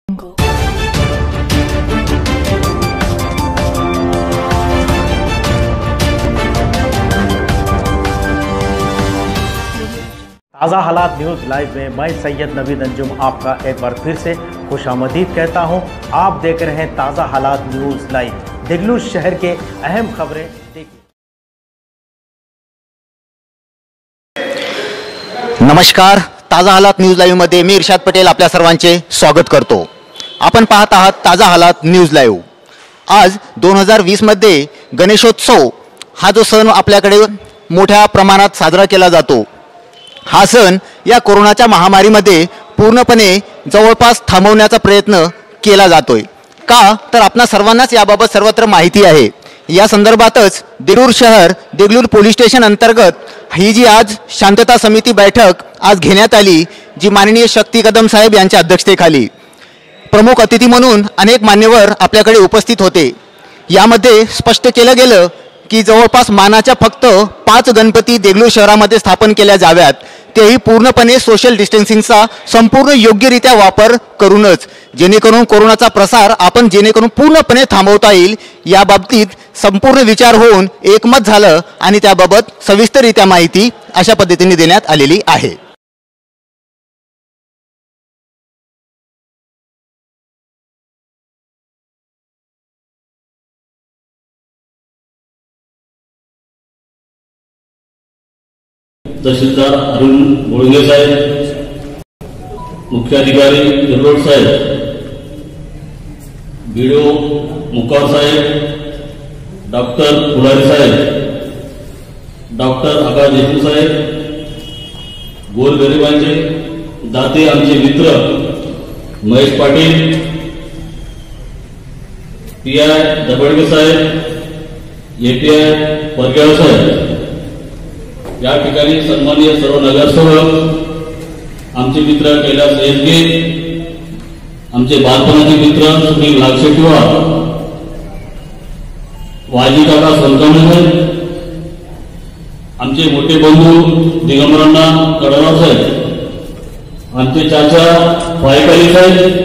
ताज़ा हालात news live में मैं सैयद नवीद अंजुम आपका एक बार फिर से खुशामदीद कहता हूं। आप देख रहे हैं ताज़ा हालात न्यूज़ लाइव। देगलूर शहर के अहम खबरें देखिए। नमस्कार, ताज़ा हालात न्यूज़ लाईव्ह मध्ये मी इर्शाद पटेल आपल्या सर्वांचे स्वागत करतो। आपण पाहत आहात ताज़ा हालात न्यूज़ लाईव्ह। आज 2020 मध्ये गणेशोत्सव हा जो सण आपल्याकडे मोठ्या प्रमाणात साजरा केला जातो, हा सण या कोरोनाच्या महामारीमध्ये पूर्णपणे जवळपास थांबवण्याचा प्रयत्न केला जातोय। का तर आपणा सर्वांनाच याबाबत सर्वत्र माहिती आहे। या संदर्भातच देगलूर शहर देगलूर पोलीस स्टेशन अंतर्गत ही जी आज शांतता समिती बैठक आज घेण्यात आली, जी माननीय शक्ती कदम साहेब यांच्या अध्यक्षतेखाली प्रमुख अतिथी म्हणून अनेक मान्यवर आपल्याकडे उपस्थित होते। यामध्ये स्पष्ट केलं गेलं की जवळपास मानाच्या फक्त 5 गणपती देगलूर शहरामध्ये स्थापन केल्या जाव्यात, तेही पूर्णपणे सोशल डिस्टन्सिंगचा संपूर्ण योग्यरित्या वापर करूनच, जेणेकरून कोरोनाचा प्रसार आपण जेणेकरून पूर्णपणे थांबवता येईल या बाबतीत संपूर्ण विचार होऊन एकमत झालं आणि त्याबाबत सविस्तररित्या माहिती अशा पद्धतीने देण्यात आलेली आहे। तहसीलदार अरुण बोळगे साहेब, मुख्याधिकारी देगलूर साहेब, बीडीओ मुकार साहेब, डॉक्टर पुलारी साहेब, डॉक्टर आकाश देशमुख साहेब, गोरगरिबांचे दाते आमचे मित्र महेश पाटील, पीआय दबडगे साहेब, एपीआय परगेळ साहेब, या ठिकाणी सन्माननीय सर्व नगरसेवक, आमचे मित्र कैलास एसगे, आमचे बालपणाचे मित्र सुनील नागशेट्टीवार, वाजी काका सोनकामेकर, आमचे मोठे बंधू दिगंबरांना कडराव साहेब, आमचे चाचा फायकाली साहेब,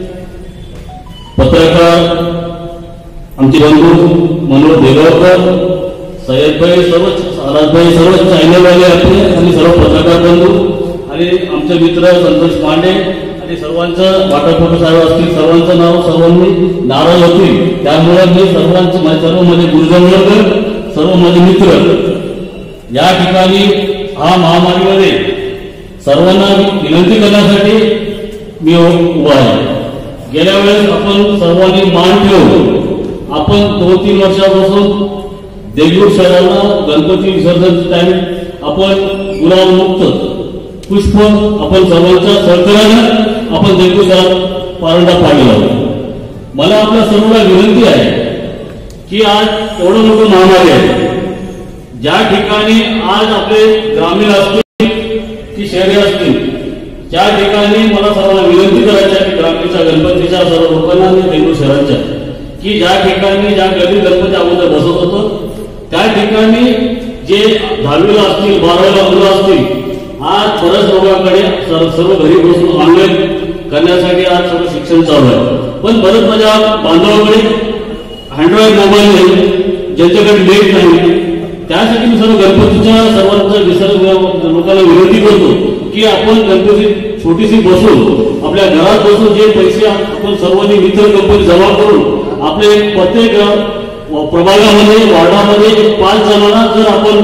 पत्रकार आमचे बंधू मनोज देगावकर, सय्यदभाई, सर्व आराधभाई, सर्व चॅनलवाले आपले आणि सर्व पत्रकार बंधू आणि आमचे मित्र संतोष पांडे आणि सर्वांचं वाटाफोटो साहेब असतील, सर्वांचं नाव सर्वांनी नाराज होतील, त्यामुळे मी सर्वांचे सर्व माझे गुरुजनवर्ग, सर्व माझे मित्र या ठिकाणी हा महामारीमध्ये सर्वांना विनंती करण्यासाठी मी उभा आहे। गेल्या वेळेस आपण सर्वांनी मान ठेवून आपण 2-3 वर्षापासून देगलूर शहराला गणपती विसर्जन टाइम आपण गुलाममुक्त पुष्प आपण सर्वांच्या सहकार्याने आपण देगलूर शहरात पारंडा पाडला। मला आपल्या सर्वांना विनंती आहे की आज एवढं मोठं महामारी आहे, ज्या ठिकाणी आज आपले ग्रामीण असतील की शहरी असतील, त्या ठिकाणी मला सर्वांना विनंती करायची आहे की ग्रामीणच्या गणपतीच्या सर्व लोकांना देगलूर शहराच्या की ज्या ठिकाणी ज्या गणपती अगोदर बसत होतो त्या ठिकाणी जे 10वीला असतील 12वीला मुलं असतील, आज बऱ्याच लोकांकडे सर्व घरी बसून ऑनलाईन करण्यासाठी आज सर्व शिक्षण चालू आहे। पण बरेच माझ्या बांधवांकडे अँड्रॉइड मोबाईल नाही, ज्यांच्याकडे नेट नाही, त्यासाठी मी सर्व गणपतीच्या सर्वांच्या विसर्ग लोकांना विनंती करतो की आपण गणपती छोटीशी बसून आपल्या घरात बसून जे पैसे आपण सर्वांनी मित्र गणपती जमा करून आपले प्रत्येक प्रभागामध्ये वार्डामध्ये 5 जणांना जर आपण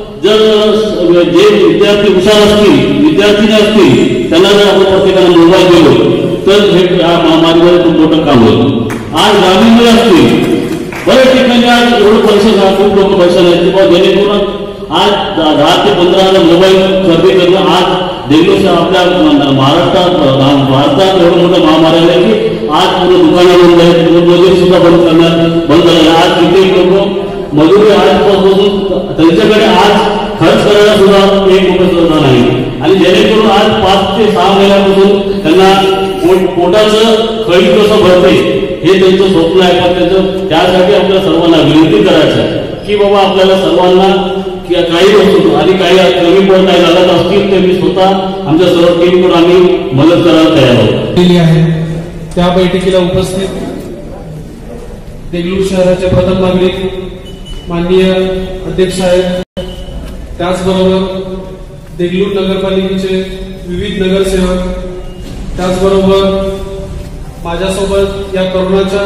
जे विद्यार्थी हुशार असतील विद्यार्थी असतील त्यांना जर आपण प्रत्येकाला मोबाईल दिलो तर हे या महामारीमध्ये खूप मोठं काम होईल। आज ग्रामीणमध्ये असतील बऱ्याच ठिकाणी आज एवढं पैसे खूप लोक पैसे नाही, जेणेकरून आज 10 ते 15,000 मोबाईल खरेदी करणं आज देगलूर आपल्या महाराष्ट्रात भारतात एवढं मोठं महामारी आहे की आज पूर्ण दुकानं बंद आहेत, मजुरी सुद्धा बंद झाले। आज कित्येक लोक मजुरी आजपासून त्यांच्याकडे आज खर्च करायला सुद्धा 1 रुपया सुद्धा नाही आणि जेणेकरून आज 5 ते 6 महिन्यापासून त्यांना पोटाचं खळी कसं भरते हे त्यांचं स्वप्न आहे। पण त्याचं त्यासाठी आपल्या सर्वांना विनंती करायचं आहे की बाबा आपल्याला सर्वांना काही वस्तू आणि काही कमी पडत काही लागत असतील तर मी स्वतः आमच्या सर्व टीमकडून आम्ही मदत करायला तयार आहोत। त्या बैठकीला उपस्थित देगलूर शहराचे प्रथम नागरिक माननीय अध्यक्ष साहेब, त्याचबरोबर देगलूर नगरपालिकेचे विविध नगरसेवक, त्याचबरोबर माझ्यासोबत या कोरोनाच्या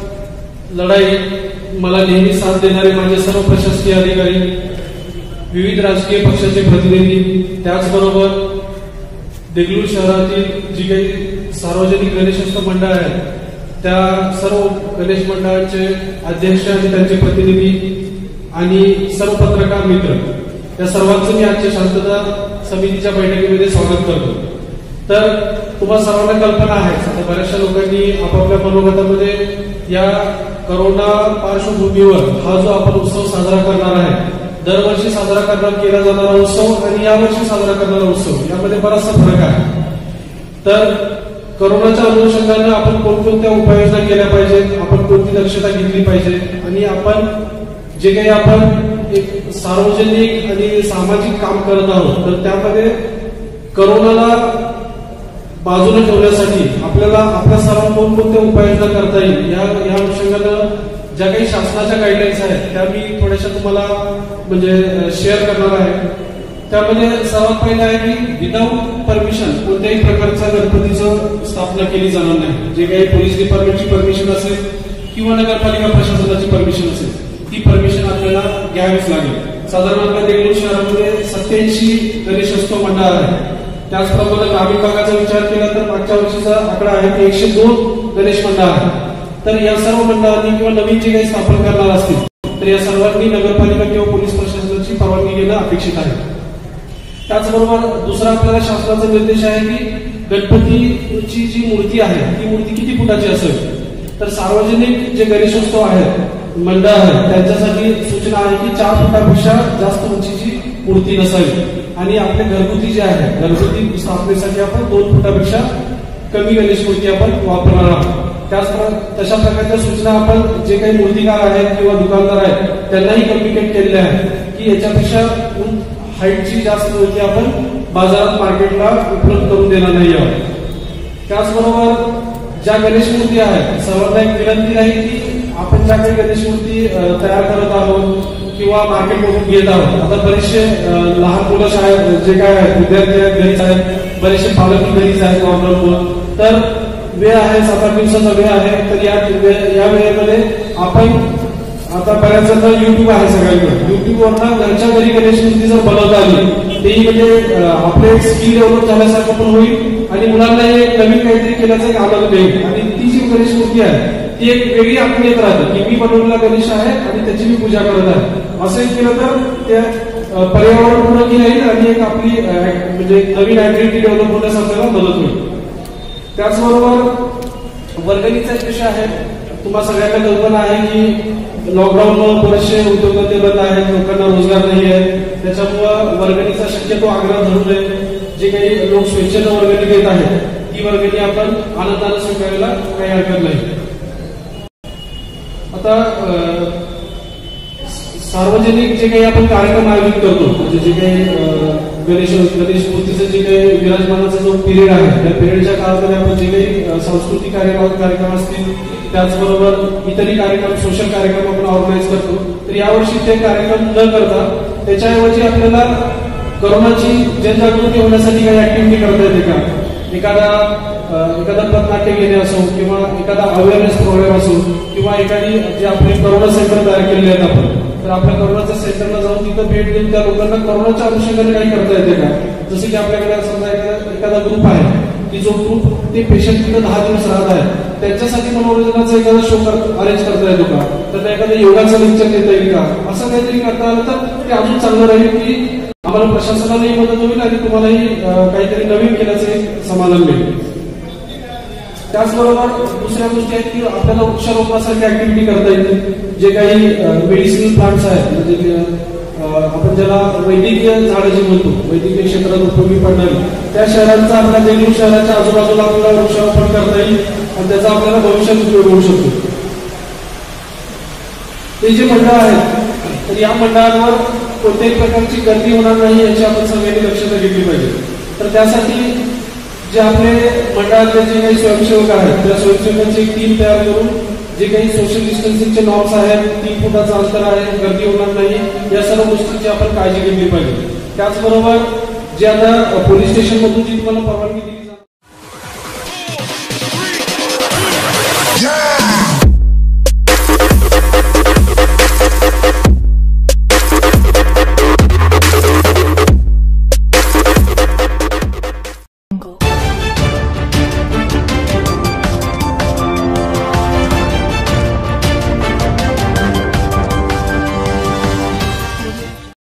लढाईत मला नेहमी साथ देणारे माझे सर्व प्रशासकीय अधिकारी, विविध राजकीय पक्षाचे प्रतिनिधी, त्याचबरोबर देगलूर शहरातील जी काही सार्वजनिक गणेशोत्सव मंडळ आहे त्या सर्व गणेश मंडळाचे अध्यक्ष आणि त्यांचे प्रतिनिधी आणि सर्व पत्रकार मित्र, या सर्वांचं मी आजच्या शांतता समितीच्या बैठकीमध्ये स्वागत करतो. तर तुम्हाला सर्वांना कल्पना आहे, आता बऱ्याचशा लोकांनी आपापल्या मनोगतामध्ये या कोरोना पार्श्वभूमीवर हा जो आपण उत्सव साजरा करणार आहे, दरवर्षी साजरा केला जाणारा उत्सव आणि यावर्षी साजरा करणारा उत्सव यामध्ये बराचसा फरक आहे. तर कोरोनाच्या अनुषंगाने आपण कोणकोणत्या उपाययोजना केल्या पाहिजेत, आपण कोणती दक्षता घेतली पाहिजे आणि आपण जे काही आपण एक सार्वजनिक आणि सामाजिक काम करत आहोत, तर त्यामध्ये कोरोनाला बाजूला ठेवण्यासाठी आपल्याला आपल्या सर्वांना कोणकोणत्या उपाययोजना करता येईल या अनुषंगानं ज्या काही शासनाच्या गाईडलाईन्स आहेत त्या मी थोड्याशा तुम्हाला म्हणजे शेअर करणार आहे. त्यामध्ये सर्वात पहिलं आहे की विदाऊट परमिशन कोणत्याही प्रकारच्या गणपतीचं स्थापना केली जाणार नाही. जे काही पोलीस डिपार्टमेंटची परमिशन असेल किंवा नगरपालिका प्रशासनाची परमिशन असेल ती परमिशन आपल्याला घ्यावीच लागेल. साधारण आपल्या देगलूर शहरामध्ये 87 गणेशोत्सव मंडळ आहे. त्याचप्रमाणे ग्रामीण भागाचा विचार केला तर मागच्या वर्षीचा आकडा आहे की 102 गणेश मंडळ आहे. तर या सर्व मंडळांनी किंवा नवीन जे काही स्थापन करणार असतील तर या सर्वांनी नगरपालिका किंवा पोलीस प्रशासनाची परवानगी घेणं अपेक्षित आहे. त्याचबरोबर दुसरा आपल्याला शासनाचा निर्देश आहे की गणपतीची जी मूर्ती आहे ती मूर्ती किती फुटाची असेल. तर सार्वजनिक जे गणेशोत्सव आहेत मंडळ आहेत त्यांच्यासाठी सूचना आहे की 4 फुटापेक्षा जास्त उंचीची मूर्ती नसावी आणि आपले घरगुती जे आहे घरगुती स्थापनेसाठी आपण 2 फुटापेक्षा कमी गणेश मूर्ती आपण वापरणार आहोत. तशा प्रकारच्या सूचना आपण जे काही मूर्तिकार आहेत किंवा दुकानदार आहेत त्यांनाही कम्युनिकेट केलेल्या आहेत की याच्यापेक्षा हाईटची जास्त मूर्ती आपण बाजारात मार्केटला उपलब्ध करून देणार नाही आहोत. त्याचबरोबर ज्या गणेश मूर्ती आहेत सर्वांना एक विनंती राहील की आपण ज्या काही गणेश मूर्ती तयार करत आहोत किंवा मार्केटमधून घेत आहोत, आता बरेचसे लहान मुलं शाळेत जे काय आहेत विद्यार्थी आहेत घरीच आहेत, बरेचसे पालक घरीच आहेत लॉकडाऊनमुळे, तर वेळ आहे 7-8 दिवसाचा वेळ आहे. तर या वेळेमध्ये आपण आता बऱ्याच जण युट्यूब आहे सगळ्यांकडे, युट्यूबवरनं घरच्या घरी गणेश मूर्ती जर बनवता आली तेही म्हणजे आपले स्किल डेव्हलप झाल्यासारखं पण होईल आणि मुलांना हे नवीन काहीतरी केल्याचा एक आनंद मिळेल. आणि ती जी गणेश मूर्ती आहे ती एक वेगळी आत्मीयत राहते की मी बनवलेला गणेश आहे आणि त्याची मी पूजा करत आहे. असं केलं तर त्या पर्यावरण पूरक राहील आणि एक आपली म्हणजे नवीन ऍक्टिव्हिटी डेव्हलप होण्यास आपल्याला मदत होईल. त्याचबरोबर वर्गणीचा एक विषय आहे. तुम्हाला सगळ्यांना कल्पना आहे की लॉकडाऊनमुळे बरेचसे उद्योगधंदे बंद आहेत, लोकांना रोजगार नाही आहे, त्याच्यामुळं वर्गणीचा शक्यतो आग्रह धरू नये. जे काही लोक स्वेच्छेनं वर्गणी देत आहेत ती वर्गणी आपण आनंदानं स्वीकारायला काही हरकत नाही. आता सार्वजनिक जे काही आपण कार्यक्रम आयोजित करतो म्हणजे जे काही गणेश मूर्तीचं जे काही विराजमानाचा जो पिरियड आहे त्या पिरियडच्या काळामध्ये आपण जे काही सांस्कृतिक कार्यक्रम असतील त्याचबरोबर इतरही कार्यक्रम सोशल कार्यक्रम आपण ऑर्गनाईज करतो. तर यावर्षी ते कार्यक्रम न करता त्याच्याऐवजी आपल्याला कोरोनाची जनजागृती होण्यासाठी काही ऍक्टिव्हिटी करता येते का. एखादा पथनाट्य घेणे असो किंवा एखादा अवेअरनेस प्रोग्राम असो किंवा एखादी जे आपले कोरोना सेंटर तयार केलेले आहेत आपण, तर आपल्या कोरोनाच्या सेंटरला जाऊन तिथं भेट देऊन त्या लोकांना कोरोनाच्या अनुषंगाने काही करता येते का. जसं की आपल्याकडे समजा एखादा ग्रुप आहे की जो ग्रुप ते पेशंट तिथं 10 दिवस राहत आहे त्यांच्यासाठी मनोरंजनाचा एखादा शो अरेंज करता येतो का, त्यांना एखादं योगाचं लेक्चर देता येईल का. असं काहीतरी करता आलं तर ते अजून चांगलं राहील की आम्हाला प्रशासनालाही मदत होईल आणि तुम्हालाही काहीतरी नवीन केल्याचं एक समाधान मिळेल. त्याचबरोबर दुसऱ्या गोष्टी आहेत की आपल्याला वृक्षारोपणासारखी ऍक्टिव्हिटी करता येते. जे काही मेडिसिनल प्लांट्स आहेत म्हणजे आपण ज्याला वैद्यकीय झाडं जी म्हणतो वैद्यकीय क्षेत्रात उपयोगी पडणारी त्या शहरांचा आपल्या देगलूर शहराच्या आजूबाजूला आपल्याला वृक्षारोपण करता येईल आणि त्याचा आपल्याला भविष्यात उपयोग होऊ शकतो. ते जे मंडळ आहेत तर या मंडळांवर कोणत्याही प्रकारची गर्दी होणार नाही याची आपण सगळ्यांनी दक्षता घेतली पाहिजे. तर त्यासाठी जे आपले मंडळातले जे काही स्वयंसेवक आहेत त्या स्वयंसेवकांची एक टीम तयार करून जे काही सोशल डिस्टन्सिंगचे नॉर्म्स आहेत, 3 फुटाचं अंतर आहे, गर्दी होणार नाही, या सर्व गोष्टींची आपण काळजी घेतली पाहिजे. त्याचबरोबर जे आता पोलीस स्टेशनमधून जी तुम्हाला परवानगी दिली